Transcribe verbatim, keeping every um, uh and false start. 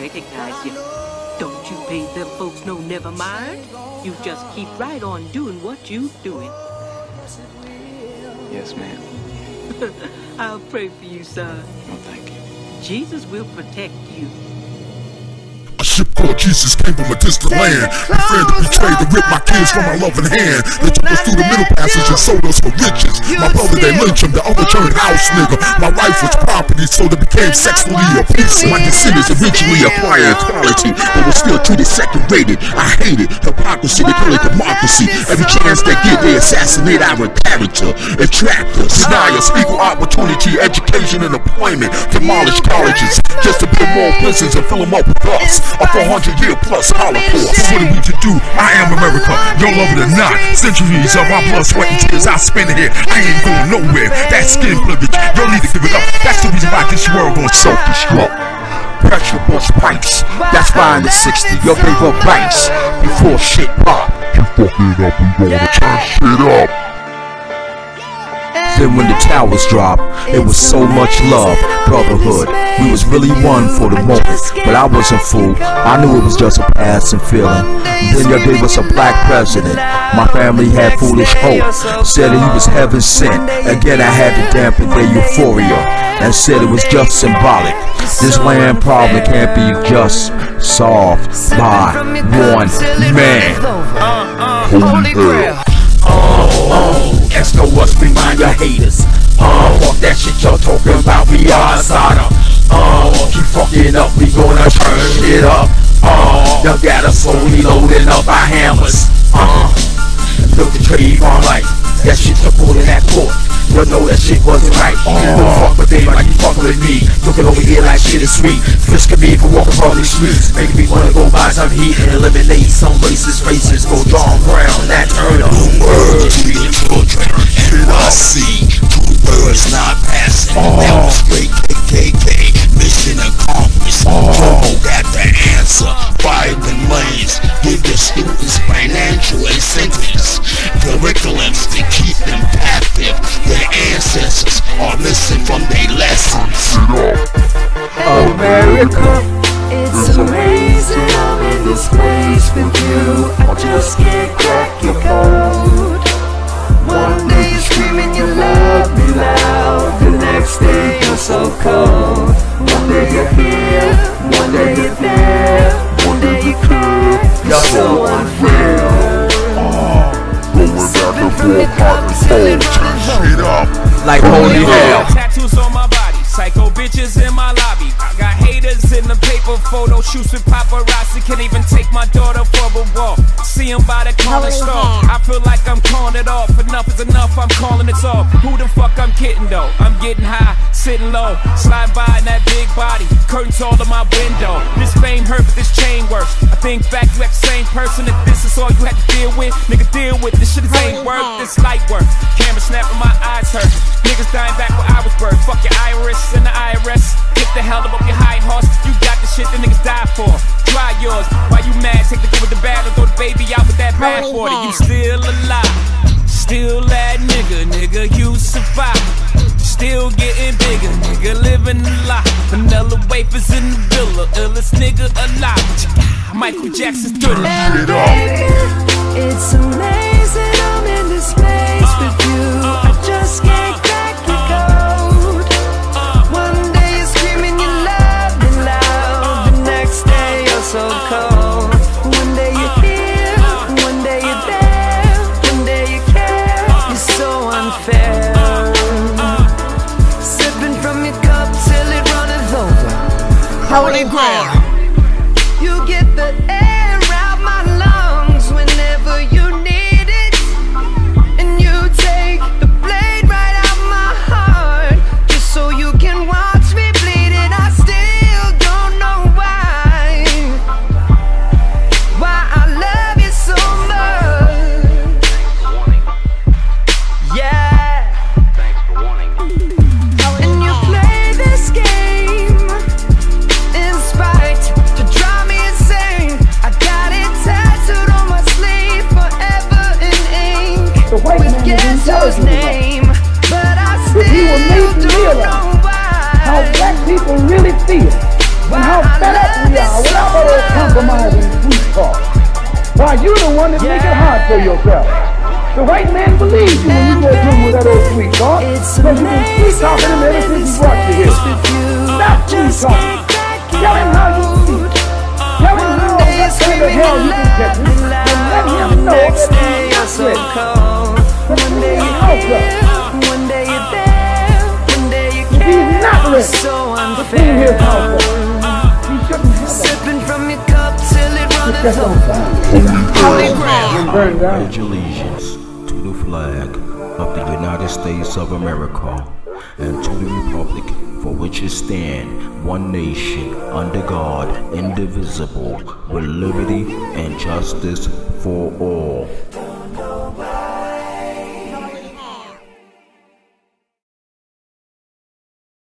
recognize you. Don't you pay them folks no never mind. You just keep right on doing what you doing. Yes, ma'am. I'll pray for you, son. Oh, thank you. Jesus will protect you. A ship called Jesus came from a distant land. The friend that betrayed to rip my kids from my loving hand. They took us through the middle passage and sold us for riches. My brother, they lynched him, the overturned house nigga. My wife was property, so they became sexually abusive. My descendants eventually acquired equality, but were still treated second rated. I hate it, hypocrisy, they call it democracy. Every chance they get, they assassinate our character. Attract us, deny us equal opportunity, education and employment. Demolish colleges, just to build more prisons and fill them up with us. A four hundred year plus holocaust. What are we to do? I am America, y'all love it or not. Centuries of my blood, sweat and tears I spend here. I ain't going nowhere, that skin privilege, y'all need to give it up. That's the reason why this world gon' self-destruct. Pressure bust pipes, that's why in the sixties y'all gave up banks before shit pop. You fucking up, we gonna turn shit up. Then when the towers dropped, it was so much love, brotherhood. We was really one for the moment, but I wasn't fooled. I knew it was just a passing feeling. Then y'all gave us a black president. My family had foolish hope, said that he was heaven sent. Again I had to dampen their euphoria and said it was just symbolic. This land problem can't be just solved by one man. Holy hell. Oh, oh, that's no us, remind your haters. Oh, fuck that shit y'all talking about, we are Sada. Oh, keep fucking up, we gonna turn shit up. Oh, y'all got us slowly loading up our hammers. Uh, built the trade on life, that shit took all in that court. You know that shit wasn't right. Oh, don't fuck with them like you fucking with me. Looking over here like shit is sweet. Frisking me for walking from these streets, making me wanna go buy some heat and eliminate some racist races. Go John Brown, that Turner. Words to the children, and I see two words not passing. Oh. That was straight K K K. Mission accomplished. Oh. Jomo got the answer. Violent lanes give your students financial incentives. Curriculums to keep them captive. Their ancestors are missing from their lessons. America, it's amazing I'm in this place with you. I just can't crack your code. One day you're screaming you love me loud, the next day you're so cold. One day you're here, one day you're there, one day you cry, you're so unfair. Going back and forth, hot and cold, turn shit up. Like holy hell. Tattoos on my body, psycho bitches in my lobby. I got haters in the paper photo shoots with paparazzi. Can't even take my daughter for a walk. See him by the corner store. I feel like I'm calling it off. Enough is enough, I'm calling it off. Who the fuck I'm kidding though? I'm getting high, sitting low, slide by in that big body. Curtains all in my window. This fame hurt, but this chain works. I think back, you act the same person. If this is all you had to deal with, nigga, deal with this shit. Ain't work, this light work. Camera snapping, my eyes hurt. Niggas dying back where I was birthed. Fuck your iris and the I R S. Get the hell up off your high horse. You got the shit that niggas die for. Try yours. Why you mad? Take the good with the bad and throw the baby out with that bad for it. You still alive. Still that nigga, nigga, you survive. Still getting bigger, nigga, living a lot. Vanilla wafers in the villa, illest nigga alive. Michael Jackson's thriller. And baby, it's amazing I'm in this place with you. I just can't crack your code. One day you're screaming you love me loud, the next day you're so cold. One day you're here, one day you're there, one day you care. You're so unfair. Sipping from your cup till it runneth over. Holy ground. You get the air out my lungs whenever you need it, and you take the blade right out my heart just so you can watch me bleed. And I still don't know why, why I love you so much. Yeah. And you play this game in spite for yourself. The white man believes you when you go through with that old sweet talk. Because you've been sweet talking him ever since he brought you here. Stop sweet talking. Tell him how you feel. Tell him how what kind of hell you can get him. And let him know that he's not ready. One day you're here, one day you're there, one day you can't. He's not ready. So unfair. His house. He shouldn't have sipping from your cup till it runs over. Holy ground. Pledge allegiance to the flag of the United States of America and to the republic for which it stands, one nation, under God, indivisible, with liberty and justice for all.